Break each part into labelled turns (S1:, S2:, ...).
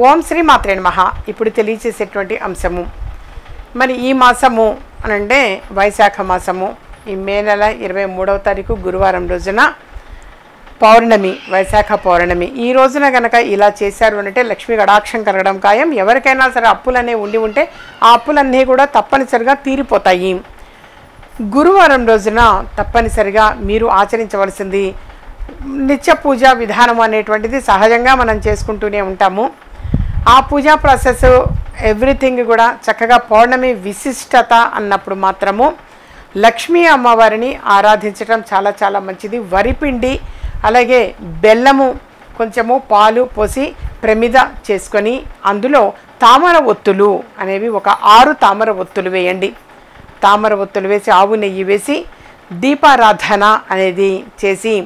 S1: ఓం శ్రీ మాత్రే నమః. ఇప్పుడు తెలియచేసేటువంటి అంశము, మరి ఈ మాసము అనంటే వైశాఖ మాసము, ఈ మే నెల 23వ తారీఖు గురువారం రోజున పౌర్ణమి, వైశాఖ పౌర్ణమి. ఈ రోజున కనుక ఇలా చేశారు అంటే లక్ష్మీ కటాక్షం కలగడం ఖాయం. ఎవరికైనా సరే అప్పులనే ఉండి ఉంటే ఆ అప్పులన్నీ కూడా తప్పనిసరిగా తీరిపోతాయి. గురువారం రోజున తప్పనిసరిగా మీరు ఆచరించవలసింది నిత్య పూజా విధానం అనేటువంటిది సహజంగా మనం చేసుకుంటూనే ఉంటాము. ఆ పూజా ప్రాసెస్ ఎవ్రీథింగ్ కూడా చక్కగా పౌర్ణమి విశిష్టత అన్నప్పుడు మాత్రము లక్ష్మీ అమ్మవారిని ఆరాధించడం చాలా చాలా మంచిది. వరిపిండి అలాగే బెల్లము కొంచెము పాలు పోసి ప్రమిద చేసుకొని అందులో తామర ఒత్తులు అనేవి ఒక 6 తామర ఒత్తులు వేయండి. తామర ఒత్తులు వేసి ఆవు నెయ్యి వేసి దీపారాధన అనేది చేసి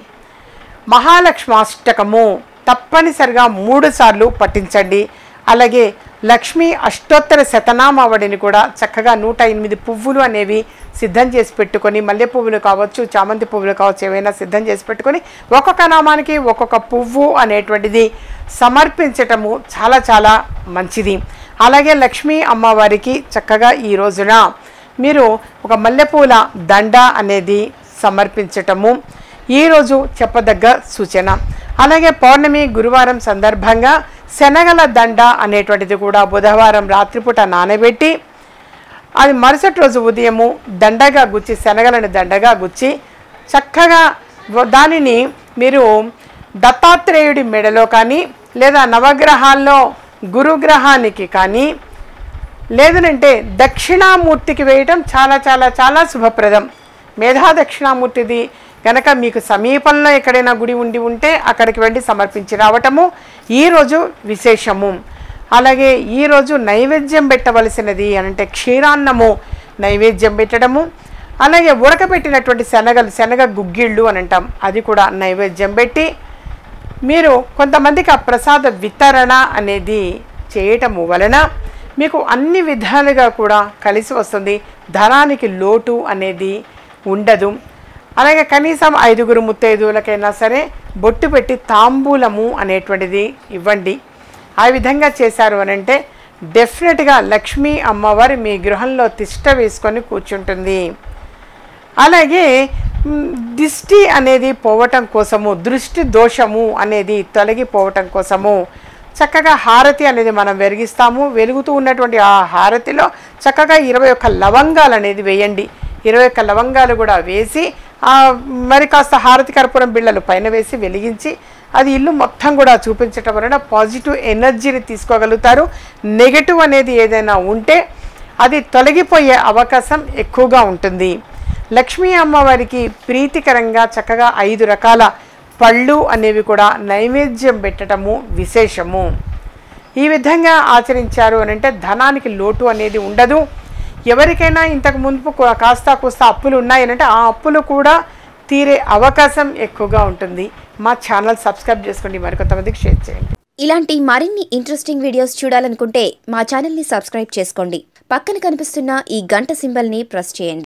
S1: మహాలక్ష్మాష్టకము తప్పనిసరిగా 3 సార్లు పఠించండి. అలాగే లక్ష్మీ అష్టోత్తర శతనామావళిని కూడా చక్కగా 108 పువ్వులు అనేవి సిద్ధం చేసి పెట్టుకొని, మల్లె పువ్వులు కావచ్చు, చామంతి పువ్వులు కావచ్చు, ఏవైనా సిద్ధం చేసి పెట్టుకొని ఒక్కొక్క నామానికి ఒక్కొక్క పువ్వు అనేటువంటిది సమర్పించటము చాలా చాలా మంచిది. అలాగే లక్ష్మీ అమ్మవారికి చక్కగా ఈ రోజున మీరు ఒక మల్లెపూల దండ అనేది సమర్పించటము ఈరోజు చెప్పదగ్గ సూచన. అలాగే పౌర్ణమి గురువారం సందర్భంగా శనగల దండ అనేటువంటిది కూడా బుధవారం రాత్రిపూట నానబెట్టి అది మరుసటి రోజు ఉదయము దండగా గుచ్చి, శనగలను దండగా గుచ్చి చక్కగా దానిని మీరు దత్తాత్రేయుడి మెడలో కానీ లేదా నవగ్రహాల్లో గురుగ్రహానికి కానీ లేదనంటే దక్షిణామూర్తికి వేయటం చాలా చాలా చాలా శుభప్రదం. మేధా దక్షిణామూర్తిది కనుక మీకు సమీపంలో ఎక్కడైనా గుడి ఉండి ఉంటే అక్కడికి వెళ్ళి సమర్పించి రావటము ఈరోజు విశేషము. అలాగే ఈరోజు నైవేద్యం పెట్టవలసినది అనంటే క్షీరాన్నము నైవేద్యం పెట్టడము, అలాగే ఉడకబెట్టినటువంటి శనగ గుగ్గిళ్ళు అని అంటాం, అది కూడా నైవేద్యం పెట్టి మీరు కొంతమందికి ఆ ప్రసాద వితరణ అనేది చేయటము వలన మీకు అన్ని విధాలుగా కూడా కలిసి వస్తుంది. ధనానికి లోటు అనేది ఉండదు. అలాగే కనీసం 5 ముత్తైదువులకైనా సరే బొట్టు పెట్టి తాంబూలము అనేటువంటిది ఇవ్వండి. ఆ విధంగా చేశారు అనంటే డెఫినెట్గా లక్ష్మీ అమ్మవారి మీ గృహంలో తిష్ట వేసుకొని కూర్చుంటుంది. అలాగే దిష్టి అనేది పోవటం కోసము, దృష్టి దోషము అనేది తొలగిపోవటం కోసము చక్కగా హారతి అనేది మనం వెలిగిస్తాము. వెలుగుతూ ఉన్నటువంటి ఆ హారతిలో చక్కగా 21 లవంగాలు అనేది వేయండి. 21 లవంగాలు కూడా వేసి మరి కాస్త హారతి కర్పూరం బిళ్ళలు పైన వేసి వెలిగించి అది ఇల్లు మొత్తం కూడా చూపించటం వలన పాజిటివ్ ఎనర్జీని తీసుకోగలుగుతారు. నెగటివ్ అనేది ఏదైనా ఉంటే అది తొలగిపోయే అవకాశం ఎక్కువగా ఉంటుంది. లక్ష్మీ అమ్మవారికి ప్రీతికరంగా చక్కగా 5 రకాల పళ్ళు అనేవి కూడా నైవేద్యం పెట్టడము విశేషము. ఈ విధంగా ఆచరించారు అనంటే ధనానికి లోటు అనేది ఉండదు. ఎవరికైనా ఇంతకు ముందు కాస్త కూస్త అప్పులు ఉన్నాయనంటే ఆ అప్పులు కూడా తీరే అవకాశం ఎక్కువగా ఉంటుంది. మా ఛానల్ సబ్స్క్రైబ్ చేసుకోండి, మరికొంతమందికి షేర్ చేయండి.
S2: ఇలాంటి మరిన్ని ఇంట్రెస్టింగ్ వీడియోస్ చూడాలనుకుంటే మా ఛానల్ని సబ్స్క్రైబ్ చేసుకోండి. పక్కన కనిపిస్తున్న ఈ గంట సింబల్ని ప్రెస్ చేయండి.